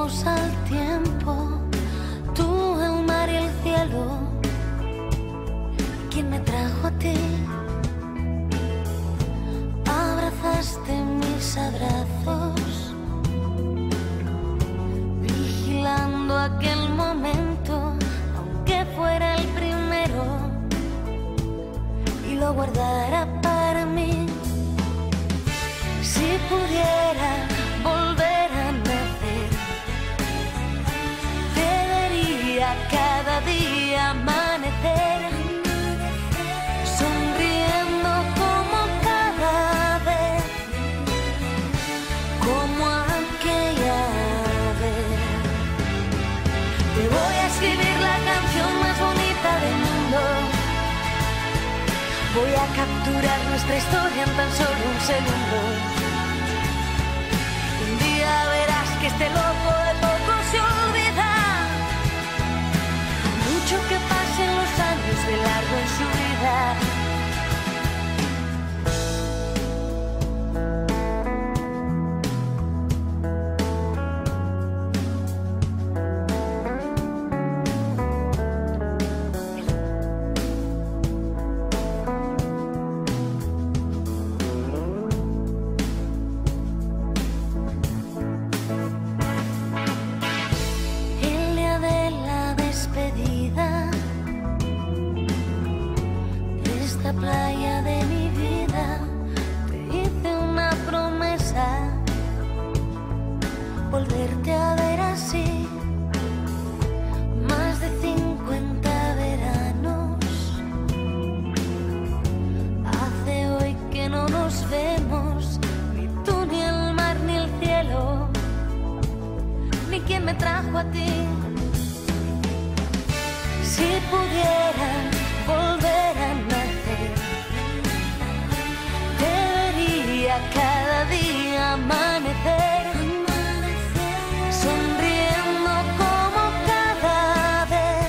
volvemos al tiempo, tú, el mar y el cielo. ¿Quién me trajo a ti? Abrazaste mis abrazos, vigilando aquel momento, aunque fuera el primero, y lo guardara para mí. Si pudiera volver a nacer, te vería cada día amanecer, sonriendo como cada vez, como aquella vez. Te voy a escribir la canción más bonita del mundo. Voy a capturar nuestra historia en tan solo un segundo. Un día verás que este loco de poco se olvida. Mucho que pasen los años de largo en su vida. Playa de mi vida, te hice una promesa, volverte a ver así, más de 50 veranos, hace hoy que no nos vemos, ni tú, ni el mar, ni el cielo, ni quien me trajo a ti. Si pudiera volver a nacer, te vería cada día amanecer, sonriendo como cada vez,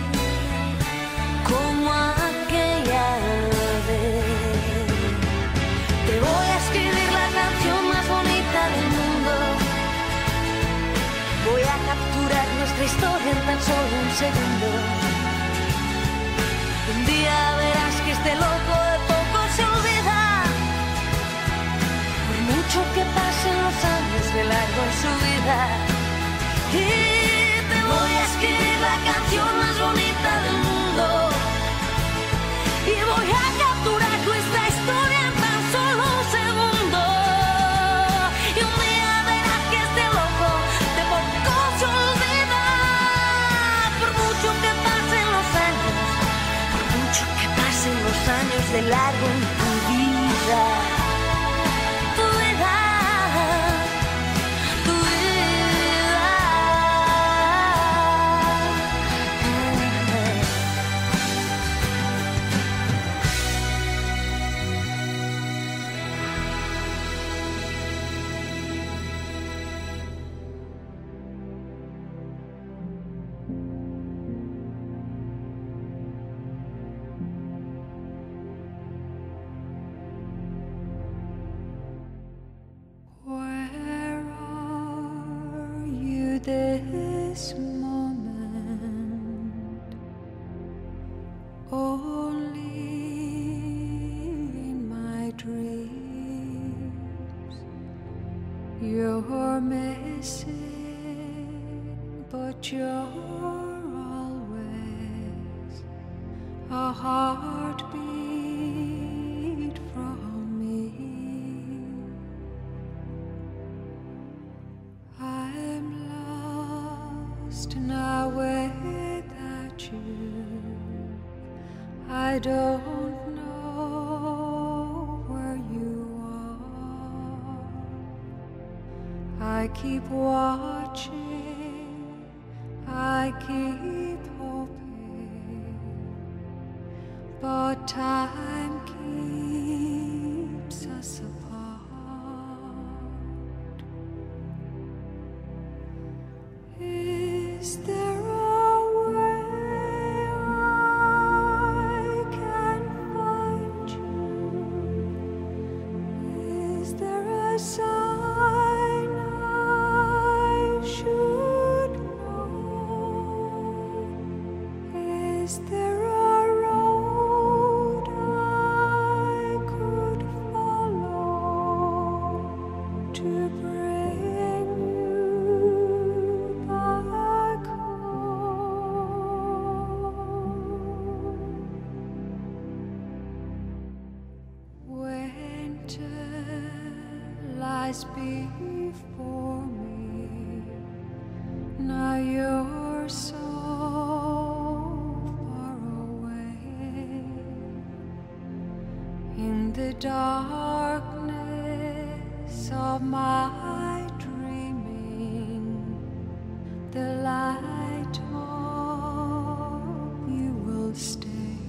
como aquella vez. Te voy a escribir la canción más bonita del mundo. Voy a capturar nuestra historia en tan solo un segundo. Un día verás que este loco de poco se olvida, por mucho que pasen los años de largo en su vida. Y te voy a escribir la canción más bonita del mundo, y voy a capturar nuestra historia en tan solo un segundo. Y un día verás que este loco de poco se olvida, por mucho que pasen los años, que pasen los años de largo en tu vida, tu vida, tu vida. This moment, only in my dreams, you're missing, but you're always a heartbeat from me. Now without you, I don't know where you are. I keep watching, I keep hoping, but time keeps us apart. Is there a way I can find you? Is there a sign I should lies before me. Now you're so far away. In the darkness of my dreaming, the light of you will stay.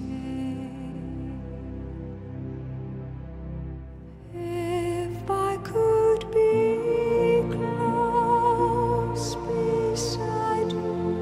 If I could be close beside you,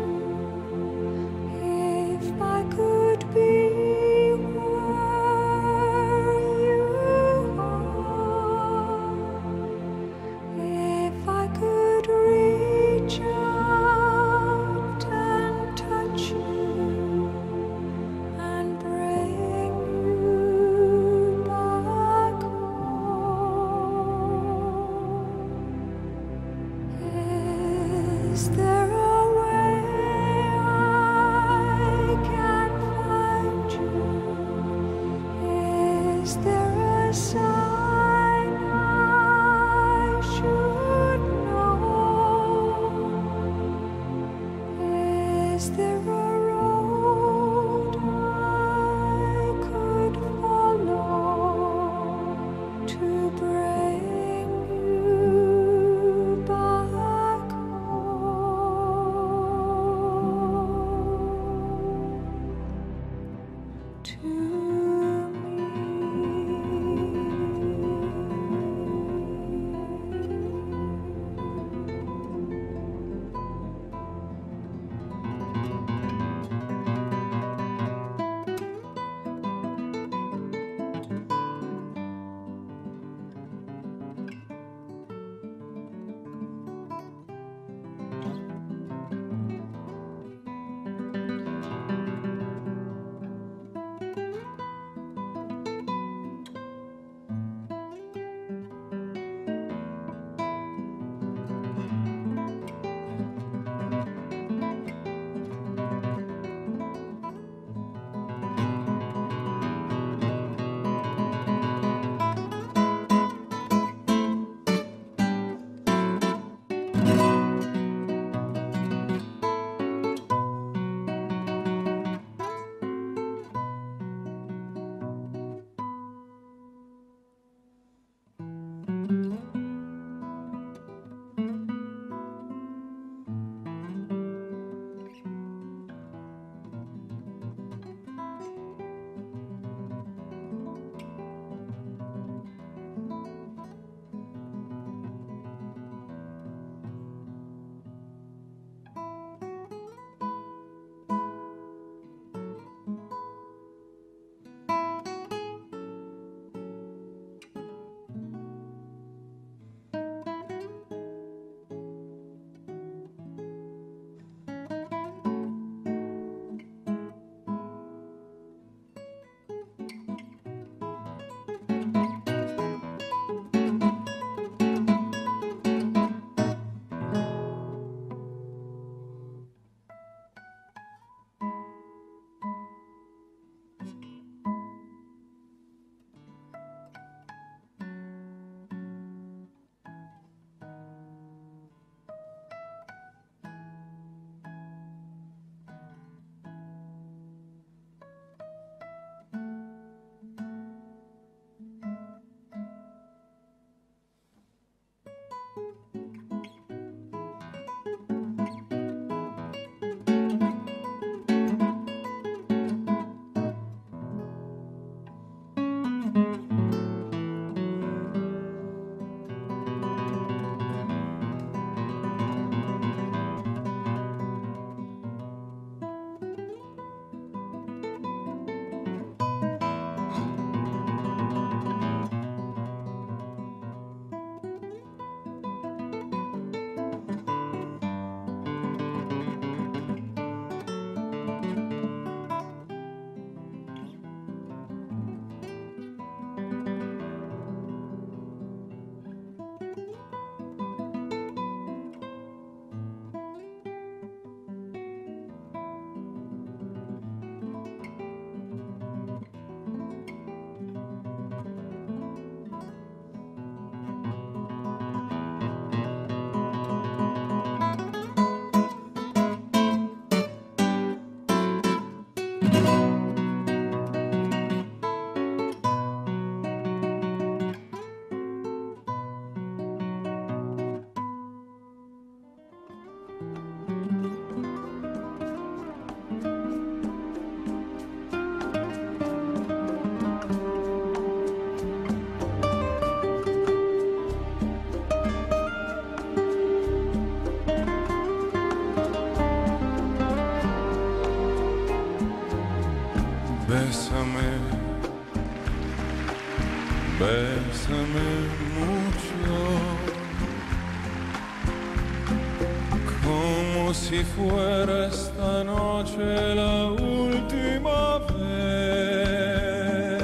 como si fuera esta noche la última vez.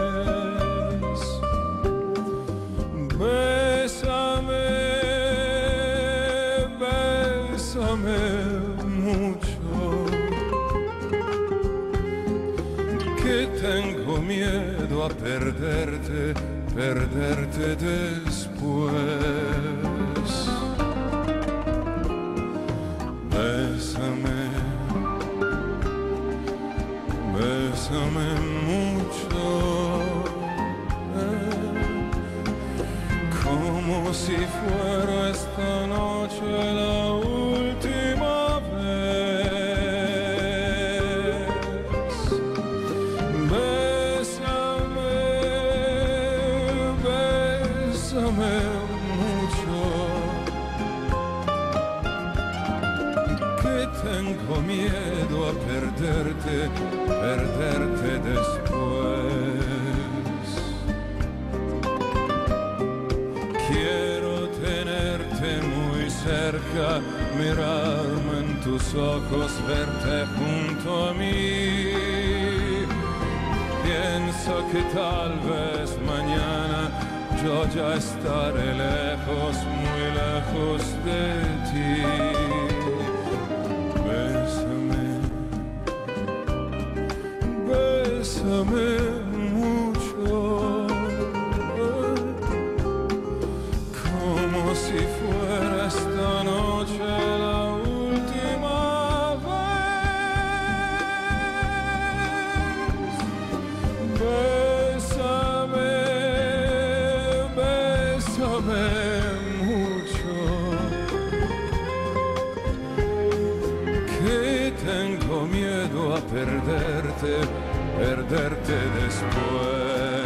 Bésame, bésame mucho, que tengo miedo a perderte, perderte después. Bésame, bésame mucho, como si fuera esta noche la última vez. Bésame, bésame mucho, que tengo miedo a perderte, perderte después. Quiero tenerte muy cerca, mirarme en tus ojos, verte junto a mí. Pienso que tal vez mañana yo ya estaré lejos, muy lejos de ti. Bésame, bésame mucho, como si fuera esta noche la última vez. Bésame, bésame mucho, que tengo miedo a perderte, perderte después.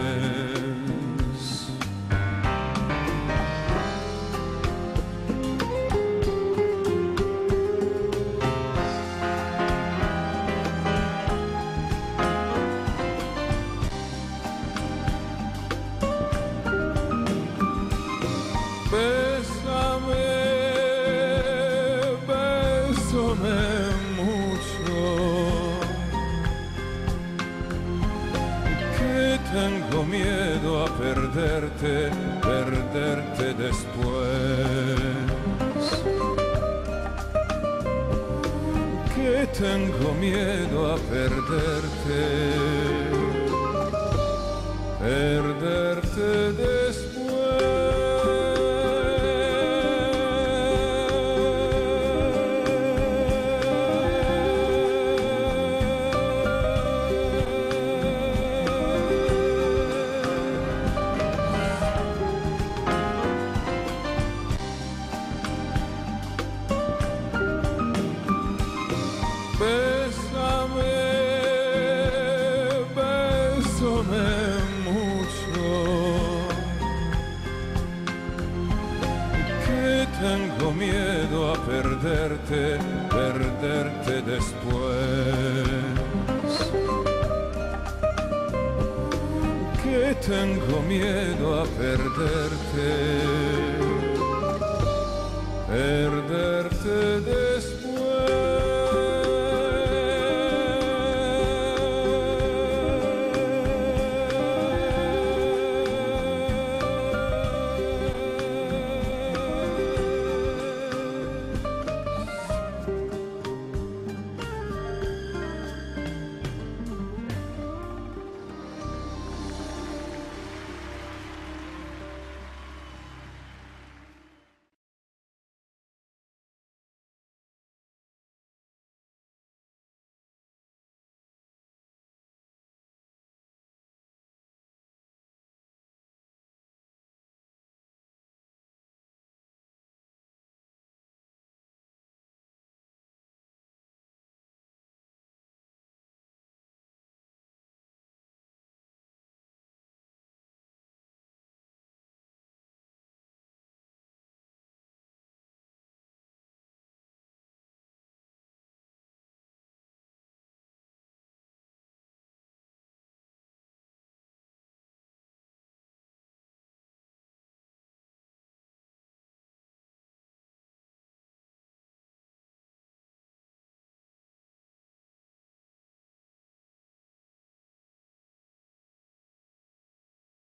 Bésame, bésame mucho, que tengo miedo a perderte, perderte después. Que tengo miedo a perderte, perderte después. Bésame, bésame mucho, que tengo miedo a perderte, perderte después. Que tengo miedo a perderte,